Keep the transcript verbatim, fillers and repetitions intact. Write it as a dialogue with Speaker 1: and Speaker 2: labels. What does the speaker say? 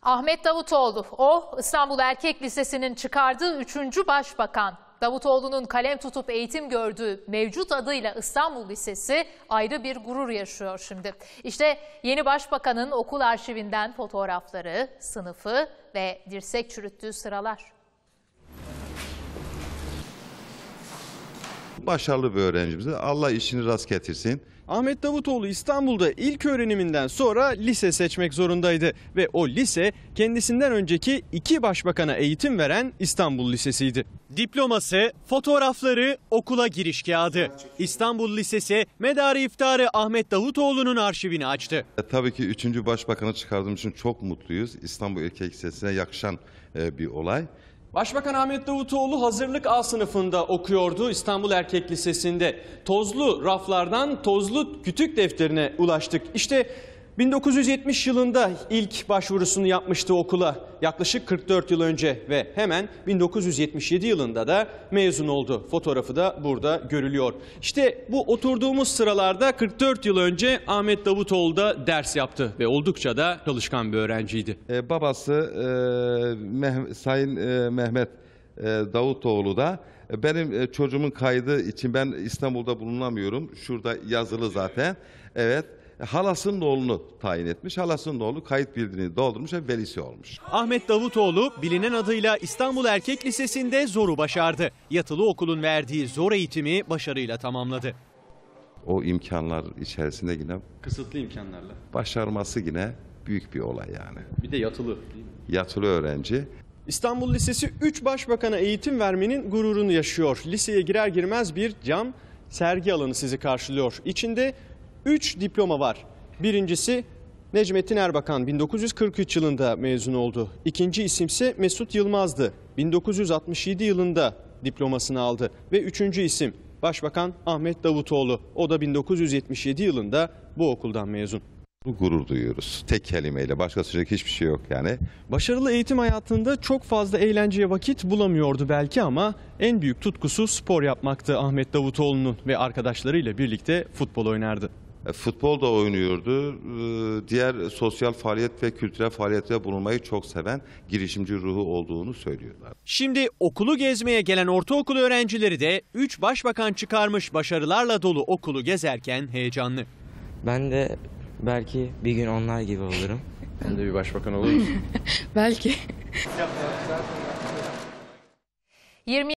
Speaker 1: Ahmet Davutoğlu, o İstanbul Erkek Lisesi'nin çıkardığı üçüncü başbakan. Davutoğlu'nun kalem tutup eğitim gördüğü mevcut adıyla İstanbul Lisesi ayrı bir gurur yaşıyor şimdi. İşte yeni başbakanın okul arşivinden fotoğrafları, sınıfı ve dirsek çürüttüğü sıralar.
Speaker 2: Başarılı bir öğrencimize Allah işini rast getirsin.
Speaker 3: Ahmet Davutoğlu İstanbul'da ilk öğreniminden sonra lise seçmek zorundaydı ve o lise kendisinden önceki iki başbakana eğitim veren İstanbul Lisesi'ydi. Diploması, fotoğrafları, okula giriş kağıdı. İstanbul Lisesi medarı iftarı Ahmet Davutoğlu'nun arşivini açtı.
Speaker 2: E, tabii ki üçüncü başbakanı çıkardığım için çok mutluyuz. İstanbul Erkek Lisesi'ne yakışan e, bir olay.
Speaker 3: Başbakan Ahmet Davutoğlu hazırlık A sınıfında okuyordu İstanbul Erkek Lisesi'nde. Tozlu raflardan tozlu kütük defterine ulaştık. İşte bin dokuz yüz yetmiş yılında ilk başvurusunu yapmıştı okula, yaklaşık kırk dört yıl önce ve hemen bin dokuz yüz yetmiş yedi yılında da mezun oldu. Fotoğrafı da burada görülüyor. İşte bu oturduğumuz sıralarda kırk dört yıl önce Ahmet Davutoğlu da ders yaptı ve oldukça da çalışkan bir öğrenciydi.
Speaker 2: E, babası e, Meh Sayın e, Mehmet e, Davutoğlu da e, benim e, çocuğumun kaydı için ben İstanbul'da bulunamıyorum. Şurada yazılı zaten. Evet. Halasının oğlunu tayin etmiş. Halasının oğlu kayıt bildirini doldurmuş ve velisi olmuş.
Speaker 3: Ahmet Davutoğlu bilinen adıyla İstanbul Erkek Lisesi'nde zoru başardı. Yatılı okulun verdiği zor eğitimi başarıyla tamamladı.
Speaker 2: O imkanlar içerisinde yine
Speaker 3: Kısıtlı imkanlarla.
Speaker 2: başarması yine büyük bir olay yani.
Speaker 3: Bir de yatılı değil mi?
Speaker 2: Yatılı öğrenci.
Speaker 3: İstanbul Lisesi üç başbakana eğitim vermenin gururunu yaşıyor. Liseye girer girmez bir cam sergi alanı sizi karşılıyor. İçinde üç diploma var. Birincisi Necmettin Erbakan bin dokuz yüz kırk üç yılında mezun oldu. İkinci isimse Mesut Yılmaz'dı. bin dokuz yüz altmış yedi yılında diplomasını aldı. Ve üçüncü isim Başbakan Ahmet Davutoğlu. O da bin dokuz yüz yetmiş yedi yılında bu okuldan mezun.
Speaker 2: Gurur duyuyoruz. Tek kelimeyle, başka söyleyecek hiçbir şey yok yani.
Speaker 3: Başarılı eğitim hayatında çok fazla eğlenceye vakit bulamıyordu belki ama en büyük tutkusu spor yapmaktı Ahmet Davutoğlu'nun ve arkadaşlarıyla birlikte futbol oynardı.
Speaker 2: Futbol da oynuyordu. Diğer sosyal faaliyet ve kültürel faaliyette bulunmayı çok seven girişimci ruhu olduğunu söylüyorlar.
Speaker 3: Şimdi okulu gezmeye gelen ortaokul öğrencileri de üç başbakan çıkarmış başarılarla dolu okulu gezerken heyecanlı.
Speaker 4: Ben de belki bir gün onlar gibi olurum.
Speaker 3: Ben de bir başbakan olur musun?
Speaker 5: Belki.
Speaker 1: yirmi